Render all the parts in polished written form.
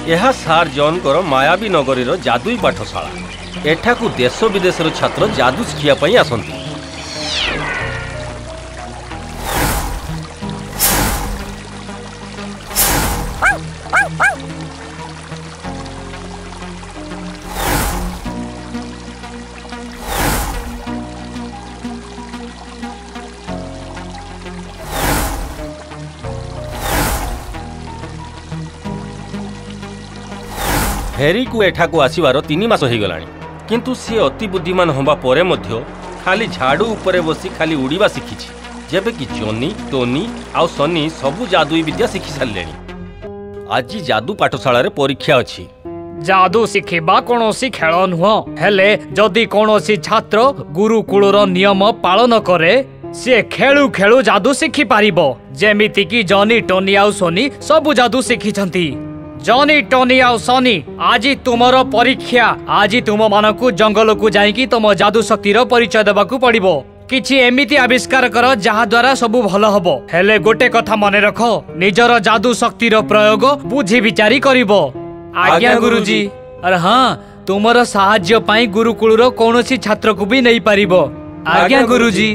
यह सार जॉनकर मायावी नगरी जादुई पाठशाला। एठाकू देश विदेश छात्र जादू शिखिया आसती। हेरी को एठाकू आसबार 3 मास हो गलानी, किंतु सी अति बुद्धिमान होबा परे मध्य खाली झाड़ू उपरे बसी खाली उड़ीबा शिखिछि। जेबे कि जॉनी, टोनी आउ सनी सबु जादुई विद्या शिखि सारलेनी। आज जादू पाठशाला रे परीक्षा अछि। जादू शिखिबा कोनोसी खेल नुह, हेले जदि कोनोसी छात्र गुरुकुलर नियम पालन करे से खेलु खेलु जादू शिखि पारिबो। जेमिति कि जॉनी, टोनी आउ सनी सबु जादू शिखिछंती। जॉनी, टोनी आउ सनी, आज तुमर परीक्षा। आज तुम मानकु जंगल को जाइकी तुम जादू शक्तिर परिचय देबाकू पड़िबो। किछि एमिति आविष्कार कर जहा द्वारा सबु भल हबो। हेले गोटे कथा मने रखो, निजर जादू शक्तिर प्रयोग बुझी विचारी करिबो। आज्ञा गुरुजी। अरे हाँ, तुमर साहाय्य पाई गुरुकुलर कोनोसी छात्र को भी नहीं पारिबो। आज्ञा गुरुजी।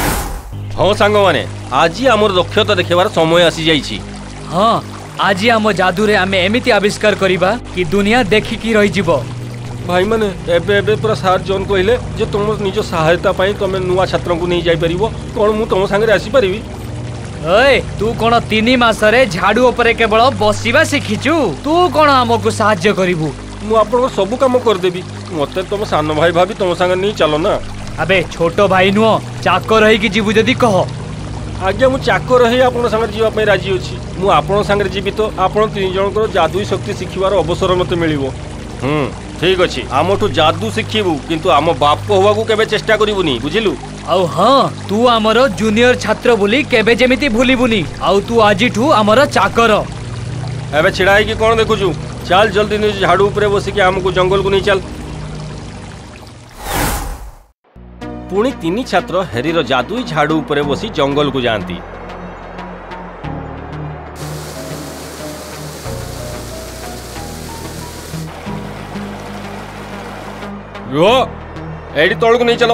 हाँ सांग माने, आज आमर दक्षता देखेबार समय आसी जाइछि। हाँ, आज आम जादू रे आमे एमिति आविष्कार करिबा कि दुनिया देखिकी रही जिवो। भाई माने एबे एबे पूरा सार जॉन कहले जे तुम निज सहायता पाई तमे नुवा छात्र को नहीं जाई परिबो। कोन मु तुम संगे आसी परिबी? ओए, तू कोन 3 मास रे झाड़ू उपरे केवल बसिबा शिखिचु? तू कोन हमकु सहाय्य करिवु? मु आपन सब काम कर देबी। मते तुम सान भाई भाभी तुम संगे नहीं चलो ना। अबे छोटो भाई नुओ, चाकर रही कि जीवु जदी कह। आज्ञा मु चाकर रही आपन संगे जीवा पई राजी अछि। मु आपन संगे जीवी तो आपन 3 जनकर जादुई शक्ति शिखिबार अवसर मते मिलिवो। ठीक अछि, आमठु जादू शिखिबु, किंतु आम बाप होवा को केबे चेष्टा करिवुनी, बुझिलु? आउ हाँ, तू आमर जूनियर छात्र बोली केबे जेमिति भूलिबुनी। आउ तू आजिठु आमर चाकर। एबे छिड़ाई कि कोन देखुछु? चल जल्दी निज झाड़ू उपरे बसी के हमको जंगल को नहीं चल। पुणी 3 छात्र हेरीर जादुई झाड़ू उपरे बसी जंगल को जाती। एडी तौल को नहीं चलो।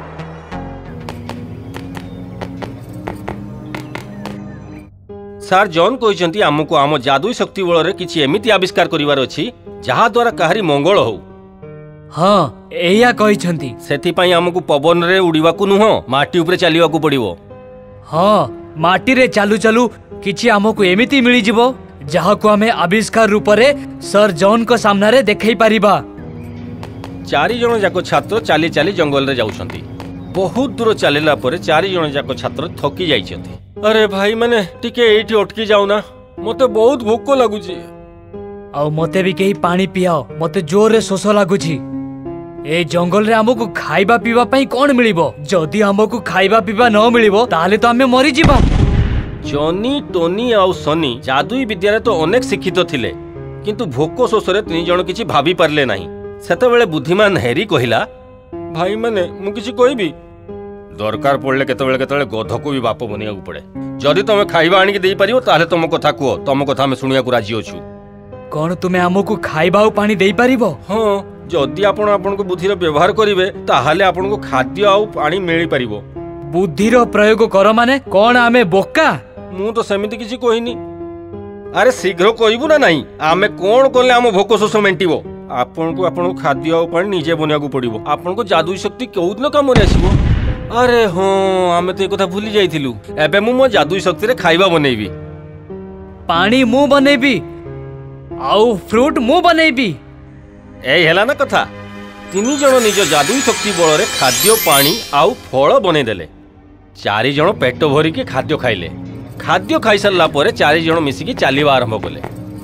सार जॉन कहते आमको आम जादुई शक्ति बल किसी एमिति आविष्कार करिवार अछि जहा द्वारा काहरी मंगल हो। हाँ, एया कहिसंती। सेथिपाई आमको पवन रे उड़ीबाकू नुह, माटी उपरे चलिबाकू पड़िबो। हाँ, माटी रे चालू चालू किछि आमको एमिति मिली जिवो जहाको आमे आविष्कार रूप रे सर जॉन को सामना रे देखै परिबा। 4 जण जाको छात्र चाली चाली जंगल रे जाउछंती। बहुत दूर चलिला परे 4 जण जाको छात्र थकी जाइछंती। अरे भाई माने टिके एठी अटकी जाऊ ना, मते बहुत भूख लागुची। आ मते भी केही पानी पियाओ, मते जोर रे शोष लागुची। ए जंगल रे हमको खाइबा पीबा पई कोन मिलिबो? जदी हमको खाइबा पीबा न मिलिबो ताले तो हमें मरि जिबा। जॉनी, टोनी आउ सनी जादुई विद्या तो अनेक शिक्षित थिले, किंतु भोक शोष रे 3 जण किछि भाबी पारले नाही। सेतेबेले बुद्धिमान हेरी कहिला, भाई माने मु किछि कहबी? दरकार पड़ले केतेबेले केतेबेले गध को भी बाप बनिया पड़े। जदि तुम खाइबा आनिक देई परिबो ताले तुम कथा कुओ, तुम कथा हम सुनिया को राजी अछु। कोन तुमे हमको खाइबा आ पानी देई परिबो? हां, जदि आपण आपण को बुद्धिर व्यवहार करिवे ताहाले आपण को खाद्य आ पानी मिली परिबो। बुद्धिर प्रयोग कर माने कोन आमे बोका? मु तो सेमिति किछि कहिनी। अरे शीघ्र कहबू ना नहीं, आमे कोन करले हम भोक शोष मेंटिबो? आपण को खाद्य आ पानी निजे बनिया को पड़िबो। आपण को जादुई शक्ति केउ दिन काम रे आसीबो। अरे हाँ, आमे तो कथा भूली जाइथिलु। एबे मु मो जादुई शक्ति रे खाइबा बनेबी। पानी मु बनेबी आउ फ्रूट मु बनेबी। एई हेला ना कथा। 3 जण निज जादुई शक्ति बल रे खाद्य, पानी आउ फल बने देले। 4 जण पेट भरी के खाद्य खाइले। खाद्य खाई सारला परे 4 जण मिसिकी चालिबा आरंभ कले।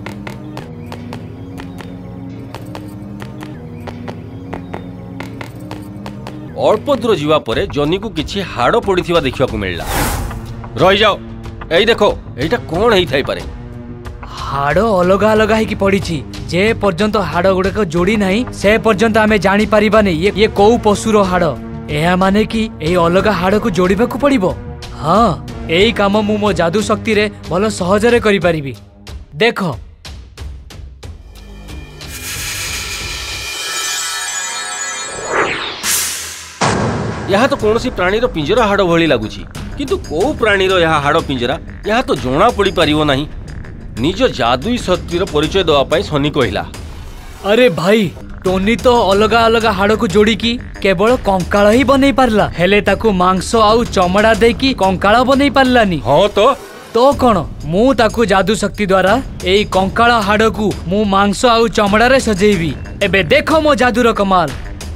अल्प दूर जीवा परे जॉनी को किछि हाड़ पड़िथिबा देखिबाकू मिलला। रहि जाओ, एई देखो, एटा कोन हेई थाई पारे? हाड़ अलगा अलगा ही पड़ी। जे पर्यंत हाड़ गुड़ाक जोड़ी नहीं से पर्यंत आमे जानी परिबानी ये कोउ पशुर हाड़। एहा माने कि एई अलगा हाड़ को जोड़िबाकू पड़िबो। हाँ, एई काम मु मो जादू शक्ति रे भलो सहज रे करि परिबी। देखो, यह तो कौन सी प्राणीर पिंजरा हाड़ भली लगुची, किंतु कौ प्राणीर यह हाड़ पिंजरा यह तो जना पड़ी पारिबो नहीं। निज जादुई शक्तिर परिचय देवाई सनी कहला। अरे भाई टोनी तो अलग अलग हाड़ को जोड़ी की केवल कंकाल ही बनै पारला, हेले ताकू मांस आउ चमड़ा देकी कंकाल बनै पारलानी। हाँ तो कौन मु ताकू जादू शक्ति द्वारा एई कंकाल हाड़ को मु मांस आउ चमड़ा रे सजेइबी। एबे देखो मो जादूर कमाल।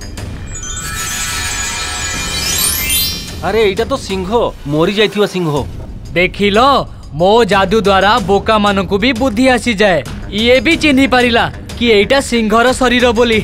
अरे एटा तो सिंह, मरी जाइथिबा सिंह। देखिल मो जादू द्वारा बोका मानकू भी बुद्धि आसी जाए, ये भी चिन्ही पारिला कि एटा सिंहर शरीर बोली।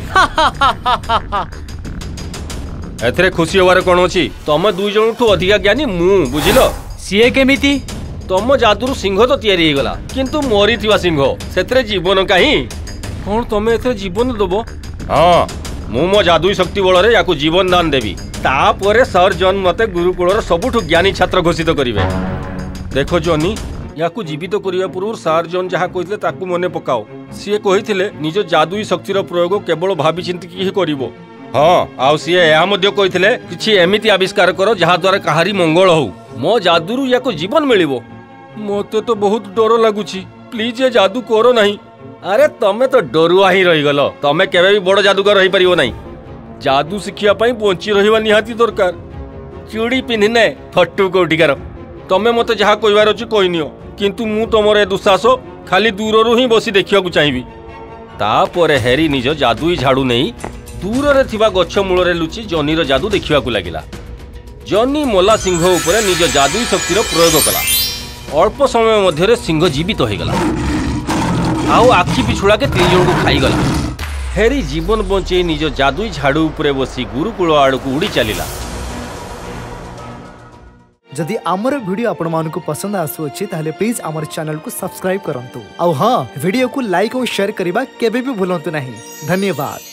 एथरे खुशी होवार कोन अछि? तमे दुई जनठू अधिका ज्ञानी मु, बुझिलो? सीए केमिति? तम जादुरु सिंह तो तैयारी हे गला, किंतु मरी थिबा सिंह सेतरे जीवन काहे? कोन तमे एथरे जीवन देबो? हां, मु मो जादुई शक्ति बल रे याकू जीवन दान देबी। तापरे सर जॉन मते गुरुकुलर सबुठु ज्ञानी छात्र घोषित करिवे। देखो जॉनी, याकू जीवित करिया पूर्व सर जॉन जहा कहितले ताकू मने पकाओ। सीए कहितले निज जादुई शक्तिर प्रयोग केवल भाबी चिंती ही करिवो। हाँ, आउ सीए या मध्य कहितले किछि एमिति आविष्कार करो जहा द्वारा कहारी मंगल हो। मो जादुरु याकू जीवन मिलिवो। मते तो बहुत डर लागुछि, प्लीज ये जादू करो नहीं। अरे तमे तो डरुआ ही रही गलो, तमे केबे भी बड़ जादूगर रही परिवो नहीं। जादू शिखिया पई बंची रहिबा निहाती दरकार। चूड़ी पिन्हिने फट्टू कोटिकार। तमे मते जहा कहबार अछि कहिनियो, किंतु मु तमर ए दुस्साहस खाली दूररु ही बसी देखिया को चाहिबी। तापरे हेरी निज जादुई झाड़ू नहीं दूर रे थिबा गच्छ मूल रे लुचि जॉनीर जादू देखिया को लागिला। जॉनी मोला सिंह उपरे निज जादुई शक्तिर प्रयोग कला। अल्प समय मध्य सिंह जीवित हो गला, आउ आखि पिछुड़ा के 3 जन को खाई गला। हेरी जीवन बंचे निज जादुई झाड़ू उपरे बसी गुरुकुल आड़ को उड़ी चलिला। जदि आमर वीडियो आपण मानकु पसंद आसुछि ताहले प्लीज आमर चैनल को सब्सक्राइब करंतु। आउ हां, वीडियो को लाइक और शेयर करबा केबे भी भूलंतु नहीं। धन्यवाद।